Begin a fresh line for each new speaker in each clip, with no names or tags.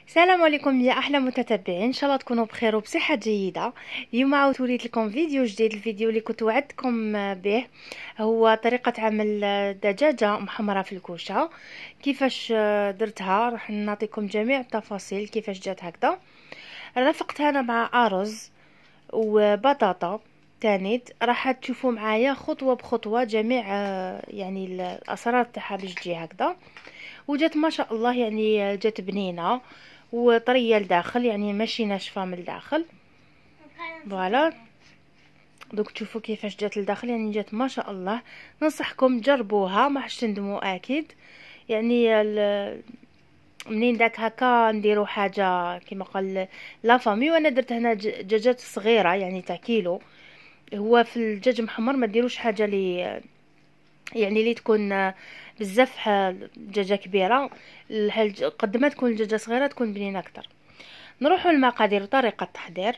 السلام عليكم يا احلى متتبعين، ان شاء الله تكونوا بخير وبصحه جيده. اليوم عاود وليت لكم فيديو جديد. الفيديو اللي كنت وعدتكم به هو طريقه عمل دجاجه محمره في الكوشه. كيفاش درتها راح نعطيكم جميع التفاصيل كيفاش جات هكذا. رافقتها انا مع ارز وبطاطا تانيت. راح تشوفوا معايا خطوه بخطوه جميع يعني الاسرار تاعها باش تجي هكذا. وجات ما شاء الله، يعني جات بنينه وطريه لداخل، يعني ماشي ناشفه من الداخل. فوالا دوك تشوفوا كيفاش جات لداخل، يعني جات ما شاء الله. ننصحكم تجربوها، ما حش تندموا اكيد. يعني منين داك هكا نديرو حاجه كما قال لا فامي. وانا درت هنا دجاجات صغيره يعني تاع كيلو. هو في الدجاج محمر ما ديروش حاجه لي يعني اللي تكون بزاف دجاجه كبيره. قد ما تكون الدجاجه صغيره تكون بنينه اكثر. نروحوا للمقادير وطريقه التحضير.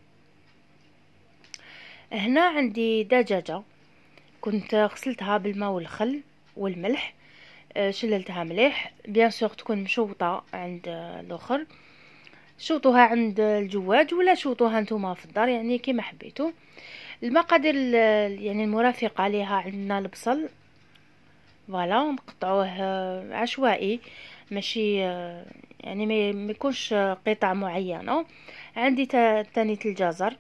هنا عندي دجاجه كنت غسلتها بالماء والخل والملح. شللتها مليح بيان سور، تكون مشوطه عند الاخر. شوطوها عند الجواج ولا شوطوها نتوما في الدار، يعني كيما حبيتو. المقادير يعني المرافقه ليها: عندنا البصل، فوالا نقطعوه عشوائي، ماشي يعني ما يكونش قطع معينه. عندي تانية الجزر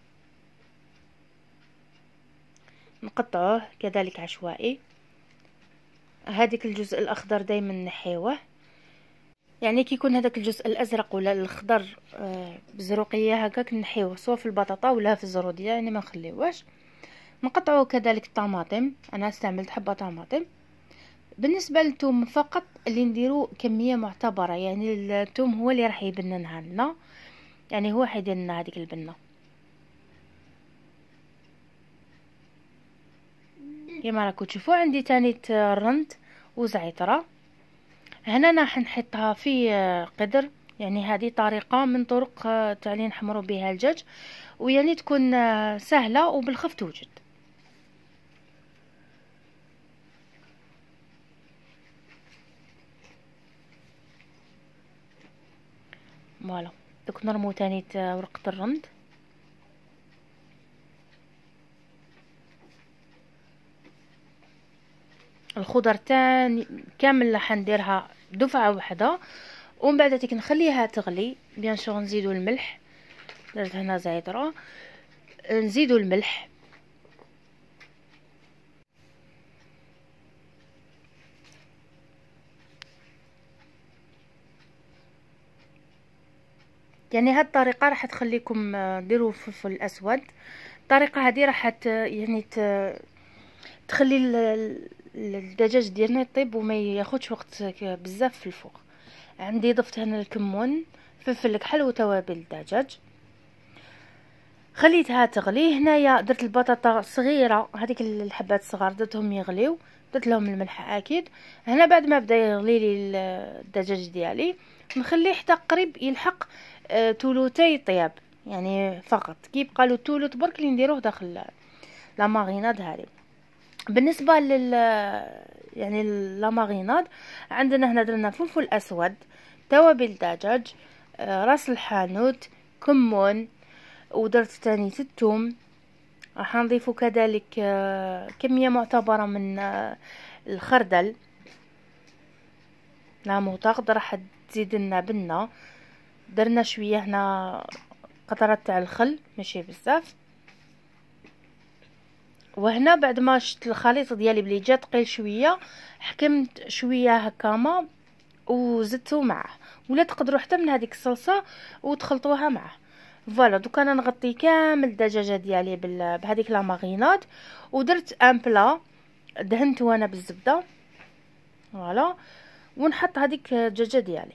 نقطعوه كذلك عشوائي. هذيك الجزء الاخضر دايما نحيوه، يعني كي يكون هذاك الجزء الازرق ولا الخضر بزروقيه هكاك نحيوه، سواء في البطاطا ولا في الزروديه، يعني ما نخليوهش. نقطعوا كذلك الطماطم، انا استعملت حبه طماطم. بالنسبه للثوم فقط اللي نديرو كميه معتبره، يعني الثوم هو اللي راح يبننها لنا، يعني هو حيدير لنا هذيك البنه. كما راكم تشوفوا عندي تاني الرند وزعتره. هنا راح نحطها في قدر، يعني هذه طريقه من طرق تاع اللي نحمروا بها الدجاج، ويعني تكون سهله وبالخف توجد. فوالا دوك نرمو تاني ورقه الرند. الخضر تاني كامل راح نديرها دفعه واحده، ومن بعد تيك نخليها تغلي. بيان سور نزيدو الملح، درت هنا زعتره، نزيدو الملح. يعني هاد الطريقه راح تخليكم ديروا فلفل اسود. الطريقه هذه راح يعني تخلي الدجاج ديالنا يطيب وما ياخدش وقت بزاف في الفوق. عندي ضفت هنا الكمون، فلفل كحل وتوابل الدجاج. خليتها تغلي. هنايا درت البطاطا صغيره، هذيك الحبات الصغار درتهم يغليو، درت لهم الملح اكيد. هنا بعد ما بدا يغلي لي الدجاج ديالي نخليه حتى قريب يلحق ثلثي طياب، يعني فقط كي يبقى له ثلث برك اللي نديروه داخل لا ماريناد هذه. بالنسبه يعني لا ماريناد، عندنا هنا درنا فلفل اسود، توابل دجاج، راس الحانوت، كمون، ودرت تاني الثوم. راح نضيف كذلك كمية معتبرة من الخردل لا مغتقد، راح تزيد لنا بنة. درنا شوية هنا قطرات تاع الخل، ماشي بزاف. وهنا بعد ما شفت الخليط ديالي بلي جا ثقيل شويه، حكمت شويه هكا ما وزدته معه، ولا تقدروا حتى من هذيك الصلصه وتخلطوها معه. فوالا دوك انا نغطي كامل الدجاجه ديالي بهذيك لا ماريناد، ودرت ان بلا دهنته انا بالزبده. فوالا ونحط هذيك الدجاجه ديالي.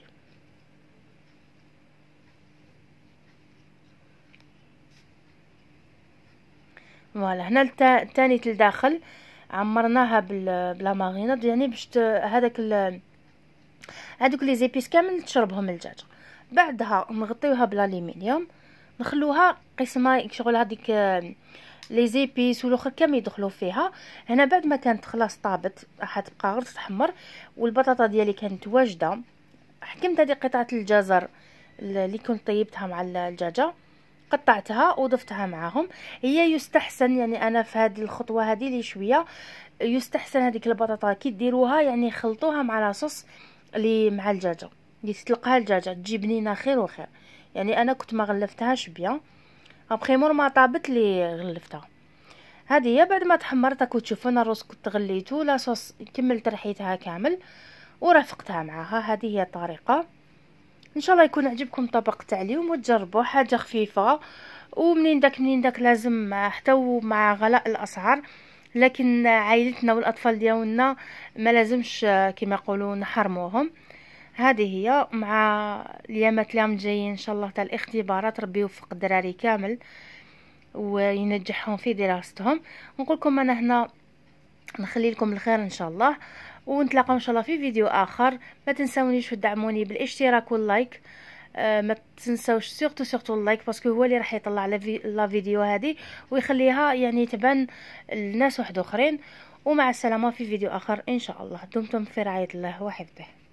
فوالا هنا الثاني لداخل عمرناها بلا ماريناد، يعني باش هذاك هذوك لي زيبيس كامل تشربهم الدجاجه. بعدها نغطيوها بالالومنيوم، نخلوها قسمه شغل هذيك لي زيبيس والاخر كامل يدخلوا فيها. هنا بعد ما كانت خلاص طابت راح تبقى غير تحمر، والبطاطا ديالي كانت واجده، حكمت هذه قطعه الجزر اللي كنت طيبتها مع الدجاجه، قطعتها وضفتها معاهم. هي يستحسن يعني انا في هذه الخطوه هذه لي شويه يستحسن هذيك البطاطا كي ديروها يعني خلطوها مع لاصوص اللي مع الدجاجه اللي تطلقها الدجاجه تجي بنينه خير وخير. يعني انا كنت ما غلفتهاش بيان، ابخي مور ما طابت لي غلفتها. هذه هي بعد ما تحمرت وتشوفوا انا الرز كنت غليته لاصوص كملت رحيتها كامل ورافقتها معها. هذه هي الطريقه. ان شاء الله يكون عجبكم طبق تاع اليوم وتجربوا حاجه خفيفه. ومنين داك لازم حتى مع غلاء الاسعار، لكن عائلتنا والاطفال ديالنا ما لازمش كما يقولوا نحرموهم. هذه هي مع اليامات اللي راهم جايين ان شاء الله تاع الاختبارات. ربي يوفق الدراري كامل وينجحهم في دراستهم. نقول لكم انا هنا نخلي لكم الخير ان شاء الله، ونتلاقاو ان شاء الله في فيديو اخر. ما تنساونيش تدعموني بالاشتراك واللايك. ما تنساوش سورتو اللايك باسكو هو اللي راح يطلع لا فيديو هذه ويخليها يعني تبان الناس واحد اخرين. ومع السلامه في فيديو اخر ان شاء الله. دمتم في رعايه الله وحفظه.